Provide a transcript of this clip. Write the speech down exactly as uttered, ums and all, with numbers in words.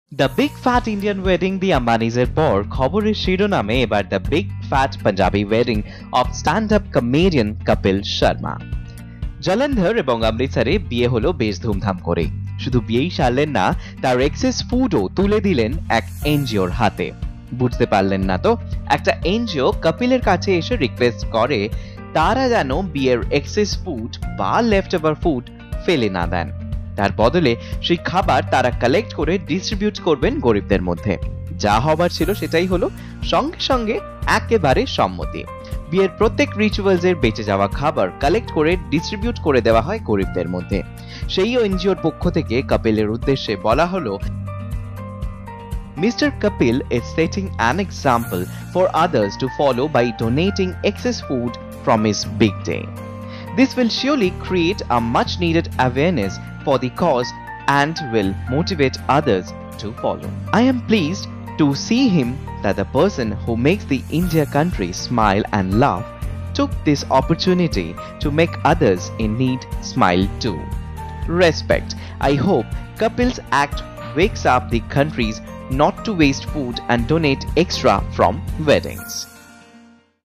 The big fat Indian wedding the আম্বানিজের পর খবরের শিরোনামে এবার the big fat Punjabi wedding of stand up comedian Kapil Sharma. Jalandhar এবং অমৃতসরে বিয়ে হলো বেশ ধুমধাম করে। শুধু বিয়েই সারলেন না, তার এক্সেস ফুডও তুলে দিলেন এক এনজিওর হাতে। বুঝতে পারলেন না তো, একটা এনজিও কপিলের কাছে এসে রিকোয়েস্ট করে তারা যেন বিয়ের এক্সেস ফুড বা লেফট ওভার ফুড ফেলে না দেন, তার বদলে সেই খাবার তারা কালেক্ট করে ডিস্ট্রিবিউট করবেন গরিবদের মধ্যে। যা হবার ছিল সেটাই হলো, সঙ্গে সঙ্গে একেবারে সম্মতি। বিয়ের প্রত্যেক রিচুয়ালস এর বেঁচে যাওয়া খাবার কালেক্ট করে ডিস্ট্রিবিউট করে দেওয়া হয় গরিবদের মধ্যে। সেই এনজিওর পক্ষ থেকে কপিলের উদ্দেশ্যে বলা হলো, Mister Kapil is setting an example for others to follow by donating excess food from his big day. This will surely create a much needed awareness for the cause and will motivate others to follow. I am pleased to see him that the person who makes the India country smile and laugh took this opportunity to make others in need smile too. Respect. I hope Kapil's act wakes up the countries not to waste food and donate extra from weddings.